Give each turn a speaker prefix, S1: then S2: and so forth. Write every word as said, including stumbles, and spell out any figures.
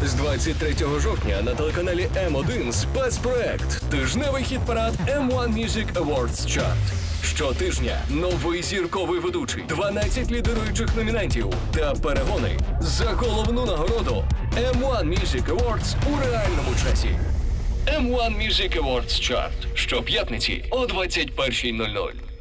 S1: З двадцять третього жовтня на телеканалі М один спецпроект «Тижневий хіт-парад Ем один Music Awards Chart». Щотижня новий зірковий ведучий, дванадцять лідируючих номінантів та перегони за головну нагороду Ем один Music Awards у реальному часі. Ем один Music Awards Chart. Щоп'ятниці о двадцять першій нуль нуль.